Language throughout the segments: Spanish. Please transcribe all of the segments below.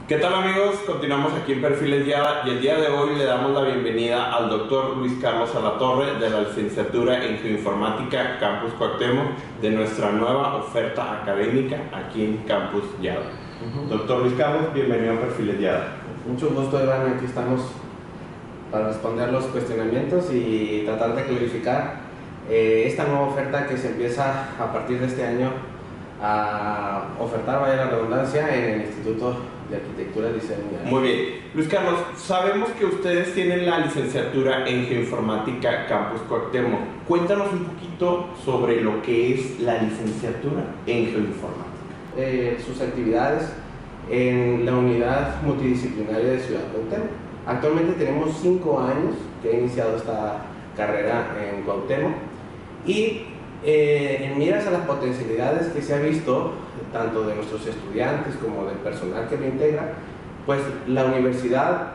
¿Qué tal, amigos? Continuamos aquí en Perfiles Yada y el día de hoy le damos la bienvenida al doctor Luis Carlos Alatorre de la licenciatura en Geoinformática Campus Cuauhtémoc de nuestra nueva oferta académica aquí en Campus Yada. Doctor Luis Carlos, bienvenido a Perfiles Yada. Mucho gusto, Iván. Aquí estamos para responder los cuestionamientos y tratar de clarificar esta nueva oferta que se empieza a partir de este año a ofertar, vaya la redundancia, en el Instituto de Arquitectura, Diseño y... Muy bien. Luis Carlos, sabemos que ustedes tienen la licenciatura en Geoinformática Campus Cuauhtémoc. Cuéntanos un poquito sobre lo que es la licenciatura en Geoinformática. Sus actividades en la unidad multidisciplinaria de Ciudad Cuauhtémoc. Actualmente tenemos 5 años que he iniciado esta carrera en Cuauhtémoc y en miras a las potencialidades que se ha visto tanto de nuestros estudiantes como del personal que lo integra, pues la universidad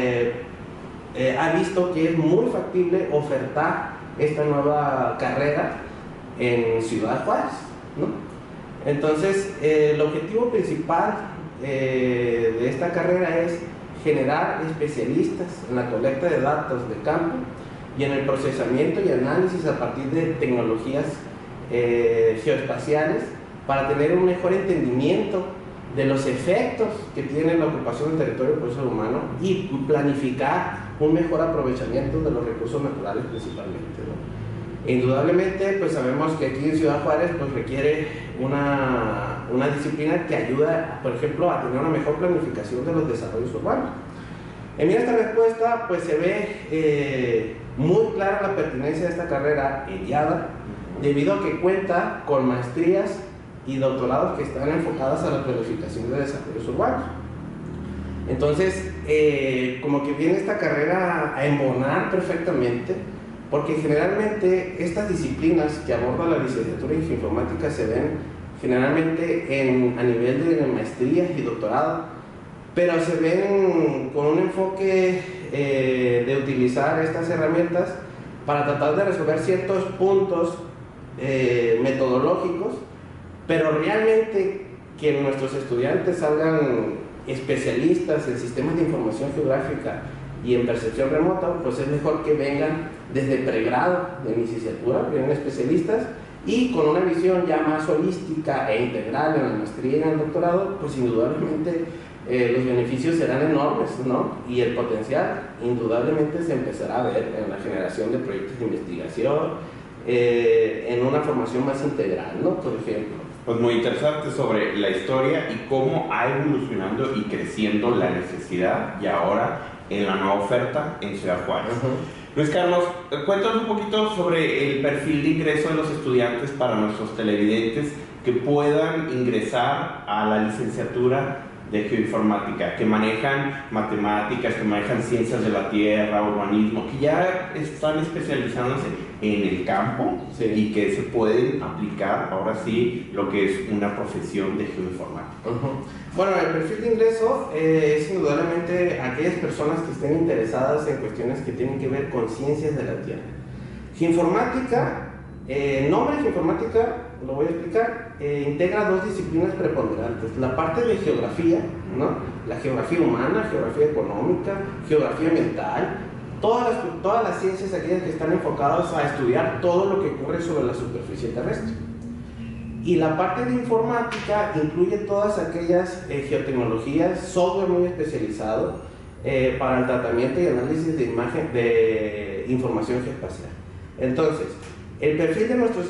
ha visto que es muy factible ofertar esta nueva carrera en Ciudad Juárez, ¿no? Entonces, el objetivo principal de esta carrera es generar especialistas en la colecta de datos de campo y en el procesamiento y análisis a partir de tecnologías geoespaciales para tener un mejor entendimiento de los efectos que tiene la ocupación del territorio por el ser humano y planificar un mejor aprovechamiento de los recursos naturales principalmente, ¿no? Indudablemente, pues sabemos que aquí en Ciudad Juárez pues requiere una disciplina que ayuda, por ejemplo, a tener una mejor planificación de los desarrollos urbanos. En esta respuesta pues se ve muy clara la pertinencia de esta carrera en Yada, debido a que cuenta con maestrías y doctorados que están enfocadas a la planificación de desarrollos urbanos. Entonces, como que viene esta carrera a embonar perfectamente, porque generalmente estas disciplinas que aborda la licenciatura en Geoinformática se ven generalmente a nivel de maestrías y doctorado, pero se ven con un enfoque de utilizar estas herramientas para tratar de resolver ciertos puntos metodológicos, pero realmente que nuestros estudiantes salgan especialistas en sistemas de información geográfica y en percepción remota, pues es mejor que vengan desde pregrado de licenciatura, vienen especialistas y con una visión ya más holística e integral en la maestría y en el doctorado, pues indudablemente los beneficios serán enormes, ¿no? Y el potencial indudablemente se empezará a ver en la generación de proyectos de investigación, en una formación más integral, ¿no? Por ejemplo. Pues muy interesante sobre la historia y cómo ha evolucionando y creciendo la necesidad y ahora en la nueva oferta en Ciudad Juárez. Luis Carlos, cuéntanos un poquito sobre el perfil de ingreso de los estudiantes para nuestros televidentes que puedan ingresar a la licenciatura de Geoinformática, que manejan matemáticas, que manejan ciencias de la tierra, urbanismo, que ya están especializándose en el campo, sí, y que se pueden aplicar ahora sí lo que es una profesión de geoinformática. Bueno, el perfil de ingreso es indudablemente aquellas personas que estén interesadas en cuestiones que tienen que ver con ciencias de la tierra. Geoinformática, nombre de geoinformática, lo voy a explicar, integra 2 disciplinas preponderantes: la parte de geografía, ¿no? La geografía humana, geografía económica, geografía ambiental, todas las ciencias aquellas que están enfocadas a estudiar todo lo que ocurre sobre la superficie terrestre. Y la parte de informática incluye todas aquellas geotecnologías, software muy especializado para el tratamiento y análisis de información geoespacial. Entonces, el perfil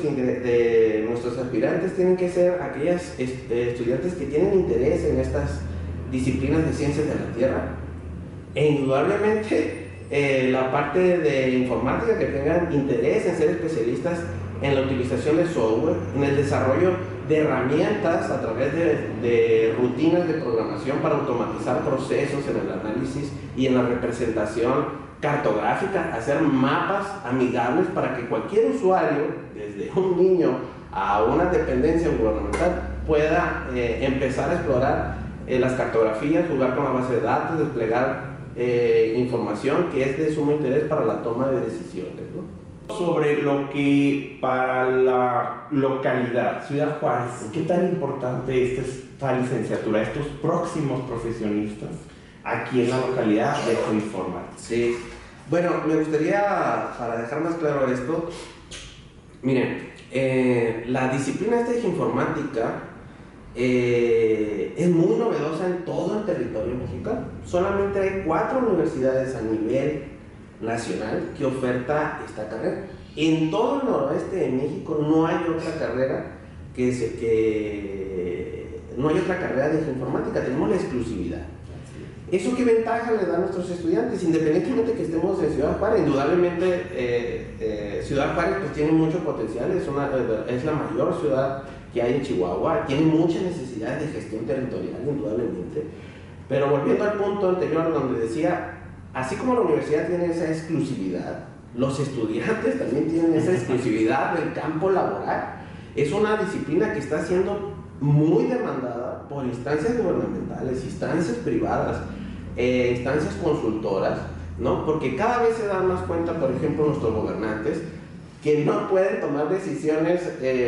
de nuestros aspirantes tienen que ser aquellas estudiantes que tienen interés en estas disciplinas de ciencias de la tierra, e indudablemente la parte de informática, que tengan interés en ser especialistas en la utilización de software, en el desarrollo de herramientas a través de rutinas de programación para automatizar procesos en el análisis y en la representación cartográfica, hacer mapas amigables para que cualquier usuario, desde un niño a una dependencia gubernamental, pueda empezar a explorar las cartografías, jugar con la base de datos, desplegar información que es de sumo interés para la toma de decisiones, ¿no? Sobre lo que para la localidad, Ciudad Juárez, ¿qué tan importante es esta licenciatura, estos próximos profesionistas aquí en la localidad de geoinformática? Sí, bueno, me gustaría, para dejar más claro esto, miren, la disciplina esta de geoinformática es muy novedosa en todo el territorio mexicano. Solamente hay 4 universidades a nivel nacional que oferta esta carrera. En todo el noroeste de México no hay otra carrera no hay otra carrera de geoinformática, tenemos la exclusividad. ¿Eso qué ventaja le da a nuestros estudiantes? Independientemente que estemos en Ciudad Juárez, indudablemente Ciudad Juárez pues tiene mucho potencial, es la mayor ciudad que hay en Chihuahua, tiene mucha necesidad de gestión territorial, indudablemente. Pero volviendo al punto anterior donde decía, así como la universidad tiene esa exclusividad, los estudiantes también tienen esa exclusividad del campo laboral. Es una disciplina que está siendo muy demandada por instancias gubernamentales, instancias privadas, instancias consultoras, ¿no? Porque cada vez se dan más cuenta, por ejemplo, nuestros gobernantes, que no pueden tomar decisiones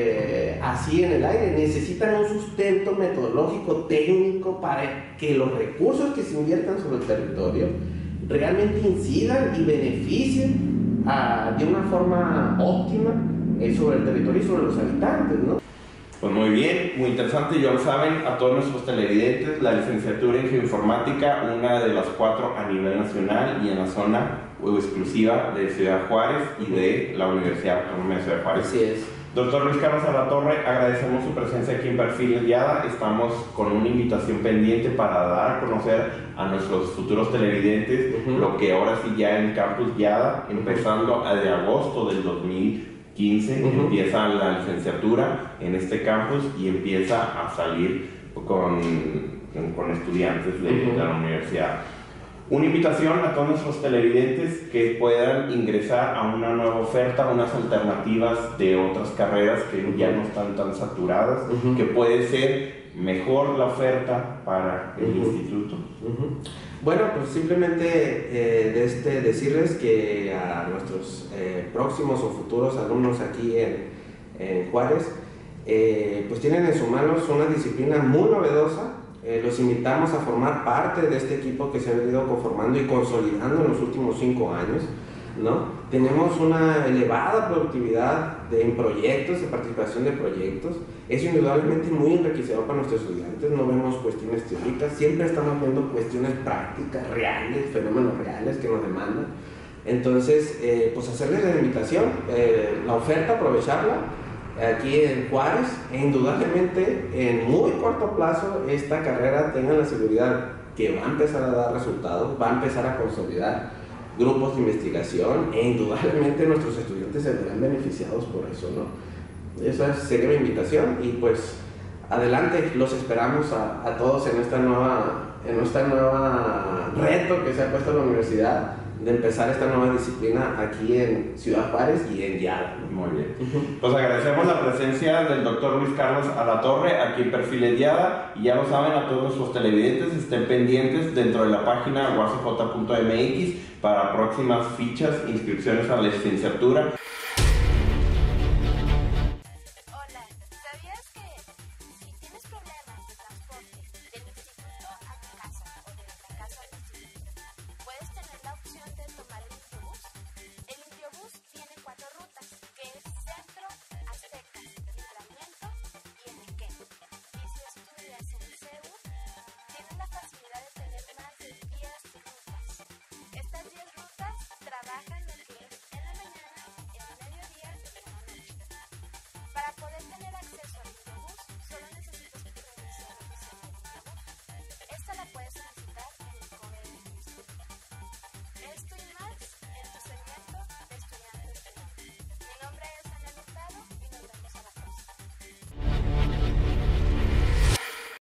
así en el aire, necesitan un sustento metodológico, técnico, para que los recursos que se inviertan sobre el territorio realmente incidan y beneficien de una forma óptima sobre el territorio y sobre los habitantes, ¿no? Pues muy bien, muy interesante. Ya lo saben, a todos nuestros televidentes, la licenciatura en geoinformática, una de las 4 a nivel nacional y en la zona exclusiva de Ciudad Juárez y de la Universidad Autónoma de Ciudad Juárez. Así es. Doctor Luis Carlos Alatorre, agradecemos su presencia aquí en Perfiles Yada. Estamos con una invitación pendiente para dar a conocer a nuestros futuros televidentes lo que ahora sí ya en Campus Yada, empezando de agosto del 2015, empieza la licenciatura en este campus y empieza a salir con estudiantes de la universidad. Una invitación a todos nuestros televidentes que puedan ingresar a una nueva oferta, unas alternativas de otras carreras que ya no están tan saturadas, que puede ser mejor la oferta para el instituto. Bueno, pues simplemente decirles que a nuestros próximos o futuros alumnos aquí en Juárez, pues tienen en sus manos una disciplina muy novedosa. Los invitamos a formar parte de este equipo que se ha venido conformando y consolidando en los últimos 5 años, ¿no? Tenemos una elevada productividad en proyectos, de participación de proyectos. Es indudablemente muy enriquecedor para nuestros estudiantes. No vemos cuestiones teóricas, siempre estamos viendo cuestiones prácticas, reales, fenómenos reales que nos demandan. Entonces, pues hacerles la invitación, la oferta, aprovecharla aquí en Juárez, e indudablemente en muy corto plazo esta carrera tenga la seguridad que va a empezar a dar resultados, va a empezar a consolidar grupos de investigación, e indudablemente nuestros estudiantes se verán beneficiados por eso, ¿no? Esa sería mi invitación y pues adelante, los esperamos a todos en esta nueva reto que se ha puesto la universidad de empezar esta nueva disciplina aquí en Ciudad Juárez y en Yada. Muy bien. Pues agradecemos la presencia del doctor Luis Carlos Alatorre aquí en Perfiles Yada, y ya lo saben, a todos nuestros televidentes estén pendientes dentro de la página uacj.mx para próximas fichas, inscripciones a la licenciatura.